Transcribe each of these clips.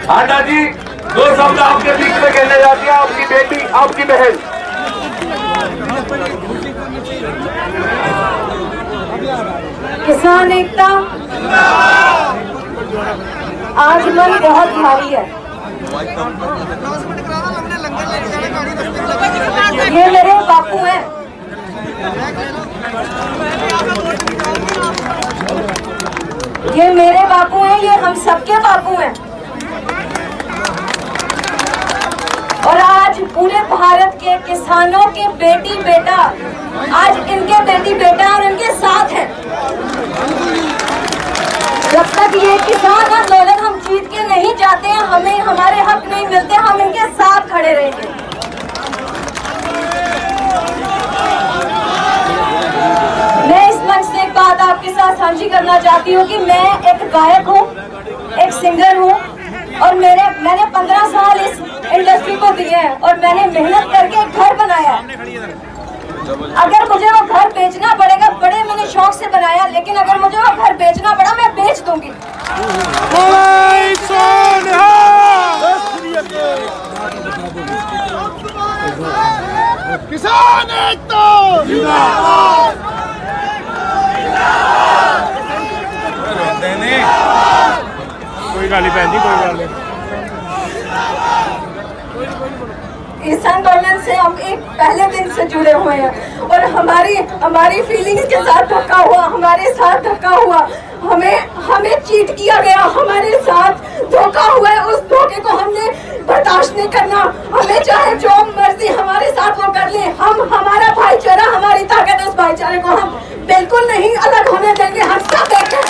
आटा जी 2 शब्द आपके बीच में कहने जाती है आपकी बेटी, आपकी बहन। किसान एकता, आज मन बहुत भारी है। ये मेरे बापू हैं, ये मेरे बापू हैं, ये हम सबके बापू हैं। और आज पूरे भारत के किसानों के बेटी बेटा, आज इनके बेटी बेटा और इनके साथ हैं। जब तक ये किसान आंदोलन हम जीत के नहीं जाते हैं, हमें हमारे हक नहीं मिलते, हम इनके साथ खड़े रहेंगे। मैं इस मंच से एक बात आपके साथ साझी करना चाहती हूँ कि मैं एक गायक हूँ, एक सिंगर हूँ और मैंने 15 साल इस इंडस्ट्री को दिए हैं और मैंने मेहनत करके एक घर बनाया है। अगर मुझे वो घर बेचना पड़ेगा, बड़े मैंने शौक से बनाया, लेकिन अगर मुझे वो घर बेचना पड़ा मैं बेच दूंगी। किसान एकता कोई गाली पहन दी, कोई गाली। इस आंदोलन से हम एक पहले दिन से जुड़े हुए हैं और हमारी फीलिंग्स के साथ धक्का हुआ, हमारे साथ धक्का हुआ, हमें चीट किया गया, हमारे साथ धोखा हुआ है। उस धोखे को हमने बर्दाश्त नहीं करना। हमें चाहे जो मर्जी हमारे साथ वो कर ले, हम हमारा भाईचारा हमारी ताकत है, उस भाईचारे को हम बिल्कुल नहीं अलग होने देंगे। हम सब देखें,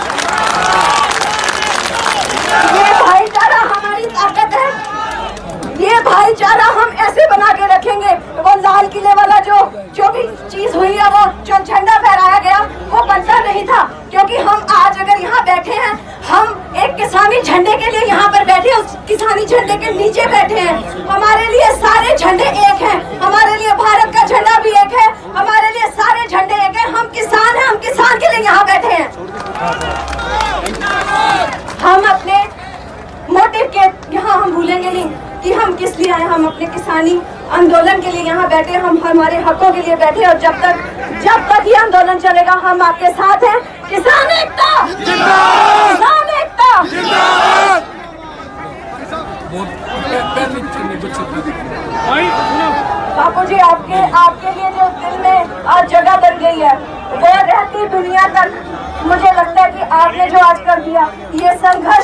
ये भाईचारा हमारी ताकत है, ये भाईचारा हम ऐसे बना के रखेंगे। वो लाल किले वाला जो भी चीज हुई है, वो जो झंडा फहराया गया, वो बनता नहीं था। क्योंकि हम आज अगर यहाँ बैठे हैं, हम एक किसानी झंडे के लिए यहाँ पर बैठे, उस किसानी झंडे के नीचे बैठे हैं। हमारे लिए सारे झंडे एक हैं, हमारे लिए भारत का झंडा भी एक है, हमारे लिए सारे झंडे एक हैं। हम किसान हैं, हम किसान के लिए यहाँ बैठे हैं। हम अपने मोटिव के यहाँ हम भूलेंगे नहीं कि हम किस लिए आए। हम अपने किसानी आंदोलन के लिए यहाँ बैठे, हम हमारे हकों के लिए बैठे और जब तक ये आंदोलन चलेगा हम आपके साथ हैं। किसान एकता, किसान एकता। बापू जी, आपके लिए जो दिल में आज जगह बन गई है, वो रहती दुनिया तक मुझे लगता है कि आपने जो आज कर दिया, ये संघर्ष